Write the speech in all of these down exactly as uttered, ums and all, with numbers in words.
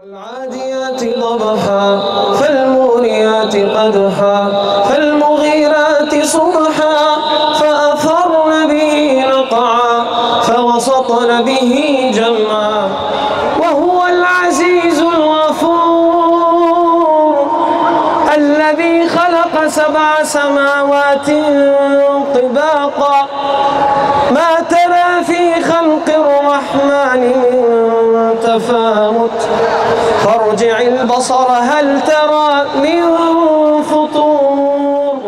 والعاديات ضبحا فالموريات قدحا فالمغيرات صبحا فأثرن به نقعا فوسطن به جمعا وهو العزيز الغفور الذي خلق سبع سماوات طباقا ما ترى في خلق الرحمن من تفاوت فارجع البصر هل ترى من فطور.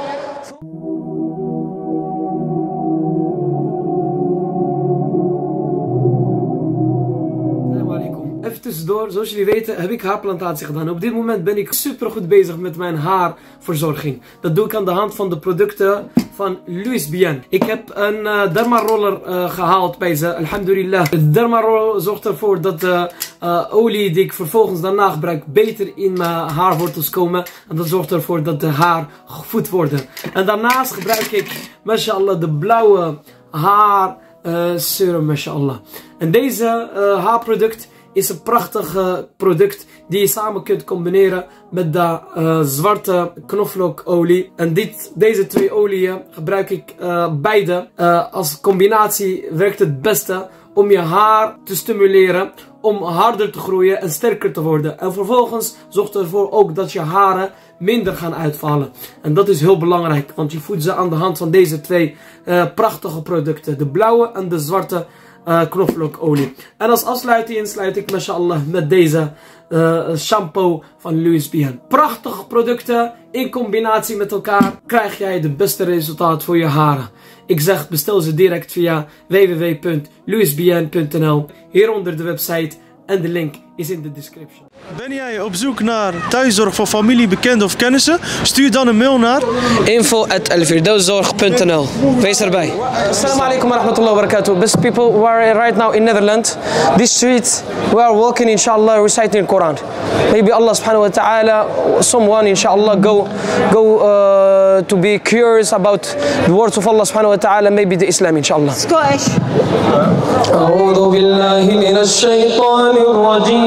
Assalamu alaikum. Even tussendoor, zoals jullie weten heb ik haarplantatie gedaan. Op dit moment ben ik super goed bezig met mijn haarverzorging. Dat doe ik aan de hand van de producten van Louis Bien. Ik heb een uh, dermaroller uh, gehaald bij ze, alhamdulillah. De dermaroller zorgt ervoor dat de uh, olie die ik vervolgens daarna gebruik beter in mijn haarwortels komen. En dat zorgt ervoor dat de haar gevoed worden. En daarnaast gebruik ik, mashallah, de blauwe haar uh, serum, mashallah. En deze uh, haarproduct is een prachtig uh, product die je samen kunt combineren met de uh, zwarte knoflookolie. En dit, deze twee oliën gebruik ik uh, beide. Uh, als combinatie werkt het beste om je haar te stimuleren, om harder te groeien en sterker te worden. En vervolgens zorgt ervoor ook dat je haren minder gaan uitvallen. En dat is heel belangrijk, want je voedt ze aan de hand van deze twee uh, prachtige producten. De blauwe en de zwarte Uh, knoflookolie. En als afsluiting sluit ik mashallah met deze uh, shampoo van Louis Bien. Prachtige producten in combinatie met elkaar krijg jij de beste resultaat voor je haren. Ik zeg bestel ze direct via w w w punt louis bien punt n l. Hieronder de website en de link is in de description. Ben jij op zoek naar thuiszorg voor familie, bekenden of kennissen? Stuur dan een mail naar info at al firdaus zorg punt n l. Wees erbij. Assalamu alaikum wa rahmatullahi wa barakatuh. Best people, we are right now in Netherlands. This street, we are walking inshallah reciting the Quran. Maybe Allah subhanahu wa ta'ala, someone inshallah go, go uh, to be curious about the words of Allah subhanahu wa ta'ala, maybe the Islam inshallah. Scottish. أعوذ بالله من الشيطان الرجيم.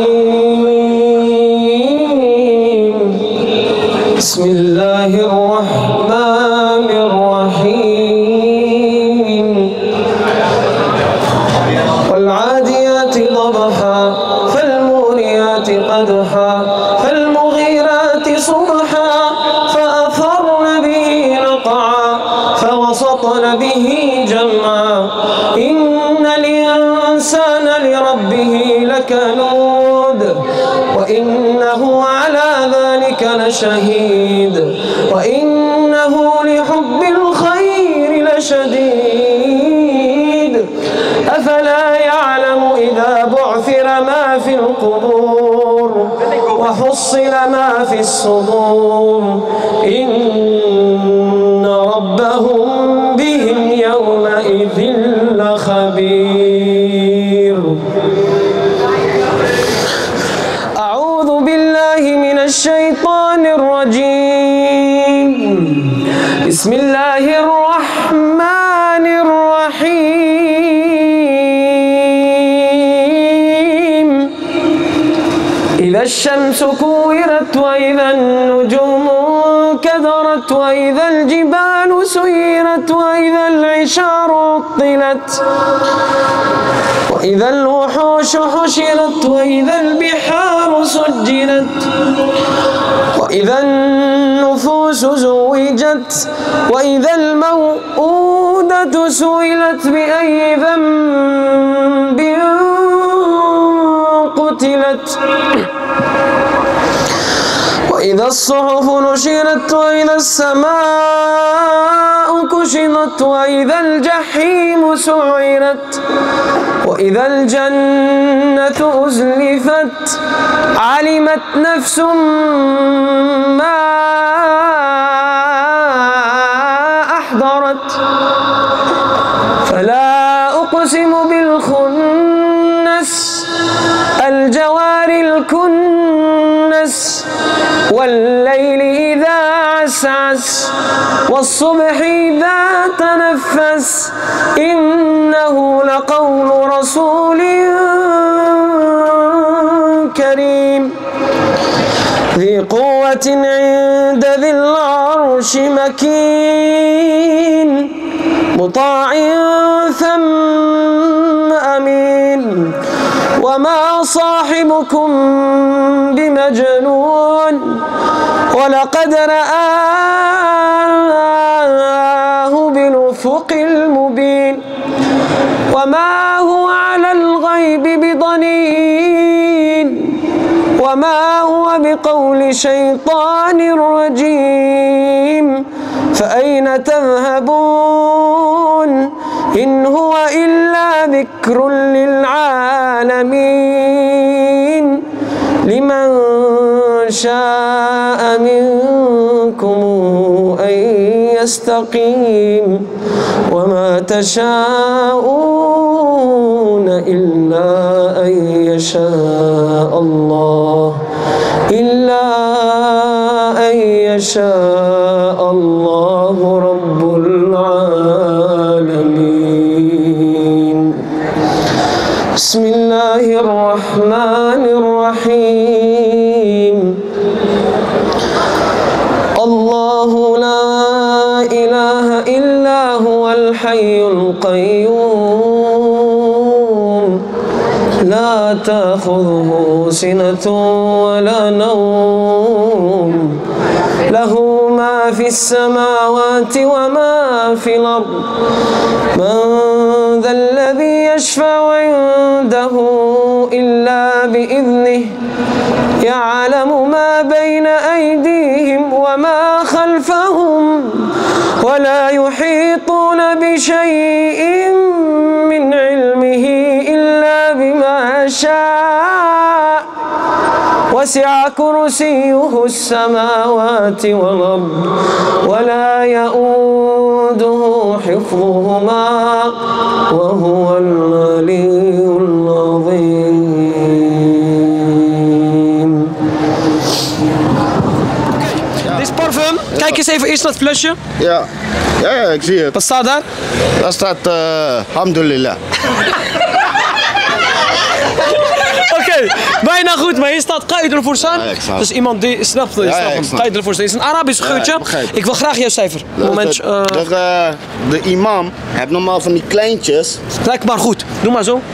بسم الله الرحمن الرحيم والعاديات ضبحا فالموريات قدحا فالمغيرات صبحا فأثرن به نقعا فوسطن به جمعا إن الإنسان لربه لكنود وإنه على ذلك لشهيد وإنه لحب الخير لشديد أفلا يعلم إذا بعثر ما في القبور وحصل ما في الصدور إن ربهم بهم يومئذ لخبير. أعوذ بالله من الشيطان الرجيم. بسم الله الرحمن الرحيم. إذا الشمس كورت وإذا النجوم كدرت وإذا الجبال سيرت وإذا العشار عطلت وإذا الوحوش حشرت وإذا البحار سجرت وإذا النفوس زوجت وإذا الموءودة سئلت بأي ذنب قتلت وإذا الصحف نشرت وإذا السماء كشطت وإذا الجحيم سعرت وإذا الجنة أزلفت علمت نفس ما أحضرت فلا أقسم بالخنس الجوار الكنس والليل إذا عسعس والصبح إذا تنفس إنه لقول رسول كريم ذي قوة عند ذي العرش مكين مطاع ثم أمين وما صاحبكم بمجنون ولقد رآه بالأفق المبين وما هو على الغيب بضنين وما هو بقول شيطان رجيم فأين تذهبون إن هو إلا ذكر للعالمين لمن شاء منكم أن يستقيم وما تشاءون إلا أن يشاء الله إلا أن يشاء الله رب العالمين. بسم الله الرحمن الرحيم. الله لا إله إلا هو الحي القيوم لا تأخذه سنة ولا نوم له ما في السماوات وما في الأرض من ذا الذي يشفع عنده إلا بإذنه يعلم ما بين أيديهم وما خلفهم ولا يحيطون بشيء من علمه إلا بما شاء وسع كرسيه السماوات والأرض ولا يؤوده حفظهما وهو العلي العظيم. Dit parfum, kijk eens even eerst naar het flesje. Ja, ja, ja, ik zie het. Wat staat daar? Daar staat uh, alhamdulillah. Oké, bijna goed, maar hier staat Qaidul Fursan. Ja, dus iemand die snapt het. Ja, ja, Qaidul Fursan is een Arabisch geurtje. Ja, ik, ik wil graag jouw cijfer. De, Moment, de, uh, de, de, de imam heeft normaal van die kleintjes. Kijk maar goed, doe maar zo.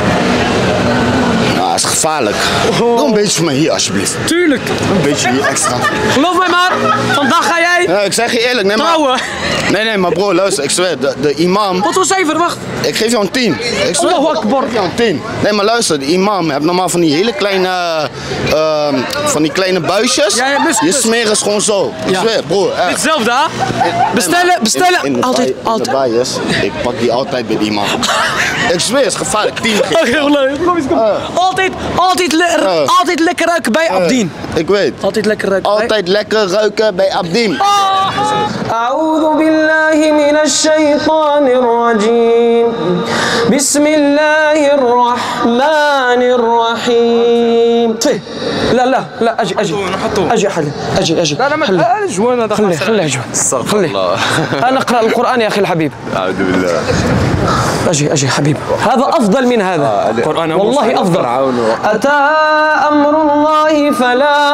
Nou, dat is gevaarlijk. Oh. Doe een beetje voor mij hier alsjeblieft. Tuurlijk. Een beetje hier extra. Geloof mij maar, vandaag ga jij ja, ik zeg je eerlijk, nee, trouwen. Maar, nee, nee, maar bro, luister, ik zweer, de, de imam... Wat voor cijfer, wacht. Ik geef jou een tien. Ik zweer, Allahu Akbar. Ik geef jou een tien. Nee, maar luister, de imam heeft normaal van die hele kleine, uh, van die kleine buisjes. Ja, ja, bus, je bus. smeren is gewoon zo. Ik ja. zweer, bro. Uh, Hetzelfde, hè? Bestellen, bestellen. In, in altijd, bij, altijd. In de bias, ik pak die altijd bij die imam. Ik zweer, het is gevaarlijk. tien. Oké, okay, leuk. Kom eens, kom. Uh. Altijd, altijd, le uh. altijd lekker ruiken bij Abdin. Uh. Ik weet. Altijd lekker ruiken Altijd bij... lekker ruiken bij Abdin. أعوذ بالله من الشيطان الرجيم بسم الله الرحمن الرحيم لا لا لا أجي أجي أجي حل أجي أجي لا لا ما الجوان هذا خلي خلي أجوان استغفر الله أنا أقرأ القرآن يا أخي الحبيب أعوذ بالله أجي أجي حبيب هذا أفضل من هذا والله أفضل أتى أمر الله فلا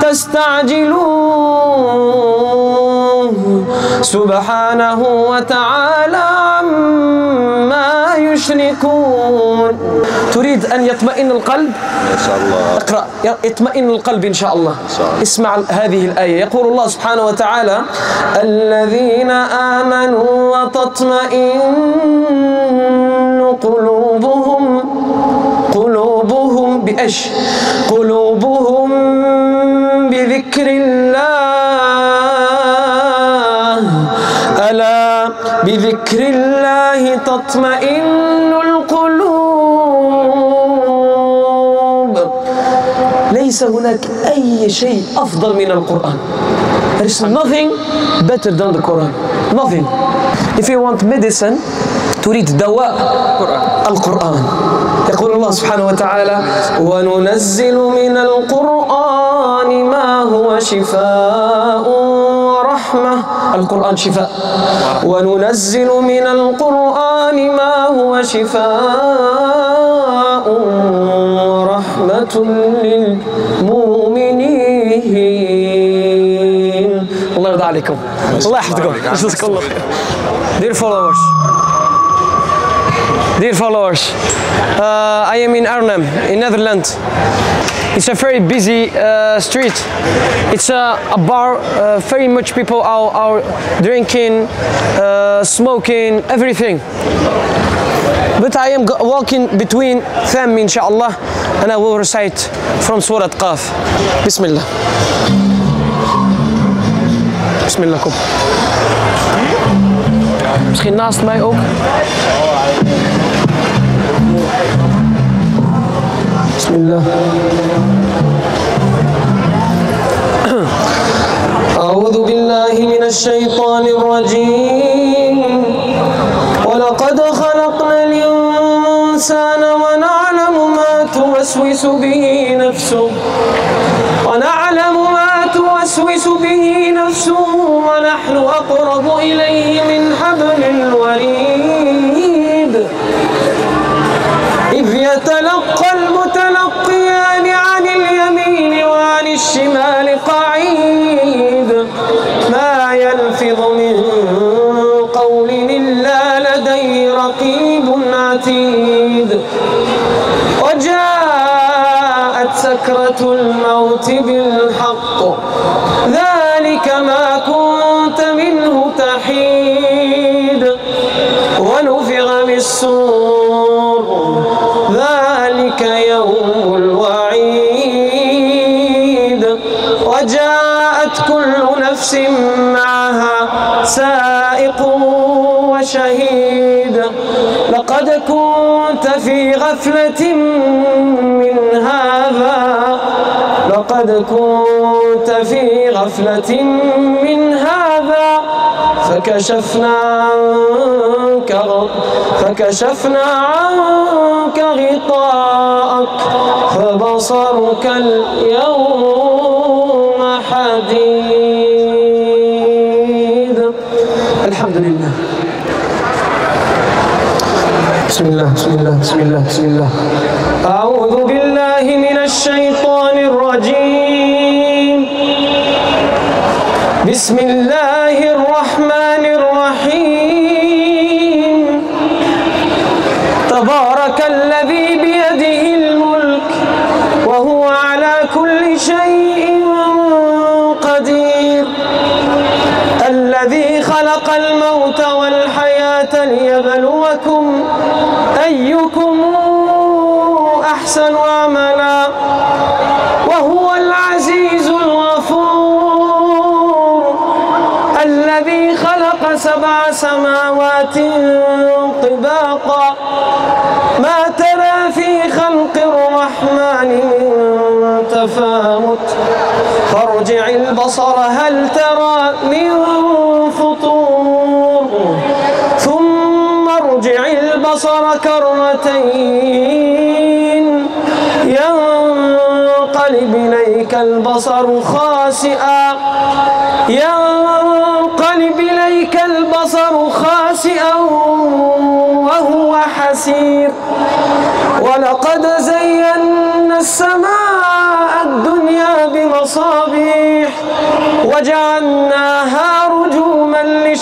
تستعجلوه سبحانه وتعالى عما يشركون تريد أن يطمئن القلب؟ إن شاء الله اقرأ يطمئن القلب إن شاء الله, إن شاء الله. اسمع هذه الآية يقول الله سبحانه وتعالى الذين آمنوا وتطمئن قلوبهم قلوبهم بإيش؟ قلوبهم بذكر الله ألا بذكر الله تطمئن القلوب. ليس هناك أي شيء أفضل من القرآن. There is nothing better than the Quran. Nothing. If you want medicine, تريد دواء القرآن. يقول الله سبحانه وتعالى وننزل من القرآن ما هو شفاء ورحمة. القرآن شفاء. وننزل من القرآن ما هو شفاء ورحمة ورحمة للمؤمنين. الله يرضى عليكم. الله يحفظكم. جزاكم الله خير. Dear followers, dear followers, uh, I am in Arnhem, in Netherlands. It's a very busy uh, street. It's a, a bar. Uh, very much people are, are drinking, uh, smoking, everything. But I am walking between them, inshallah, and I will recite from Surah Qaf. Bismillah. Bismillah. Kom. Misschien naast mij ook. Bismillah. أعوذ بالله من الشيطان الرجيم. ولقد خلقنا الإنسان ونعلم ما توسوس به نفسه ونعلم ما توسوس به نفسه ونحن أقرب إليه من حبل الوريد. إذ يتلقى المتلقيان عن اليمين وعن الشمال قعيد. ما يلفظ من قول إلا لديه رقيب عتيد. وجاءت سكرة الموت بالحق ذلك ما كنت منه تحيد. ونفخ بالصور ذلك يوم الوعيد. وجاءت كل نفس معها سائق وشهيد. لقد كنت في غفلة من هذا لقد كنت في غفلة من هذا فكشفنا عنك فكشفنا عنك غطاءك فبصرك اليوم حديد. الحمد لله. بسم الله بسم الله بسم الله بسم الله. أعوذ بالله من الشيطان الرجيم. بسم الله الرحمن الرحيم. تبارك الذي بيده الملك وهو على كل شيء قدير. الذي خلق الموت والحياة ليبلوكم أيكم أحسن عملا وهو العزيز الغفور. الذي خلق سبع سماوات طباقا ما ترى في خلق الرحمن من تفاوت فارجع البصر هل ترى من فطور ثم ارجع البصر كرتين ينقلب إليك البصر خاسئا ينقلب إليك البصر خاسئا وهو حسير. ولقد زينا السماء الدنيا بمصابيح وجعلناها رجوما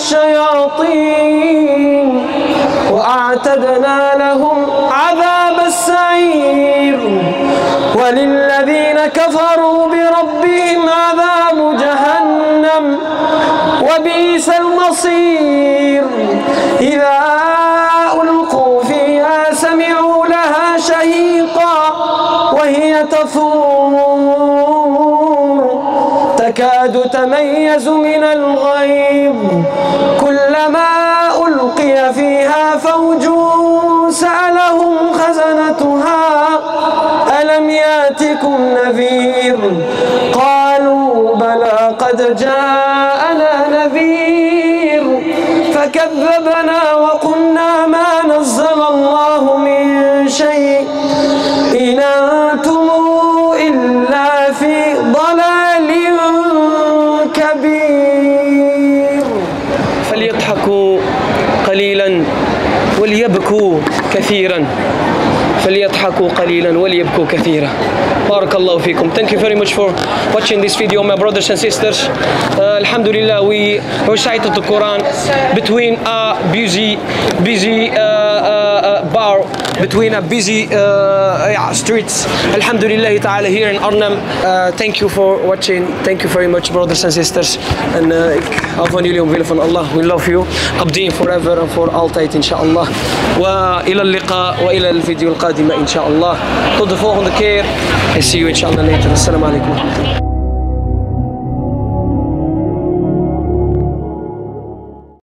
للشياطين وأعتدنا لهم عذاب السعير. وللذين كفروا بربهم عذاب جهنم وبئس المصير. إذا ألقوا فيها سمعوا لها شهيقا وهي تفور تكاد تميز من الغيظ كلما ألقي فيها فوج سألهم خزنتها ألم يأتكم نذير قالوا بلى قد جاءنا نذير فكذبنا وقلنا ما نزل الله من شيء إن أنتم إلا في ضلال كبير. فليضحكوا قليلا وليبكوا كثيرا فليضحكوا قليلا وليبكوا كثيرا. بارك الله فيكم. Thank you very much for watching this video, my brothers and sisters. Uh, Alhamdulillah, we recited the Quran between a busy, busy uh, uh, bar, between a busy uh, yeah, streets. Alhamdulillah ta'ala here in Arnhem. Uh, thank you for watching. Thank you very much, brothers and sisters. En uh, ik hou van jullie omwille van Allah. We love you. قابضين forever and for altijd, inshallah. وإلى اللقاء وإلى الفيديو القادمة إن شاء الله. Tot de volgende keer. I see you inshallah later. Assalamu alaikum.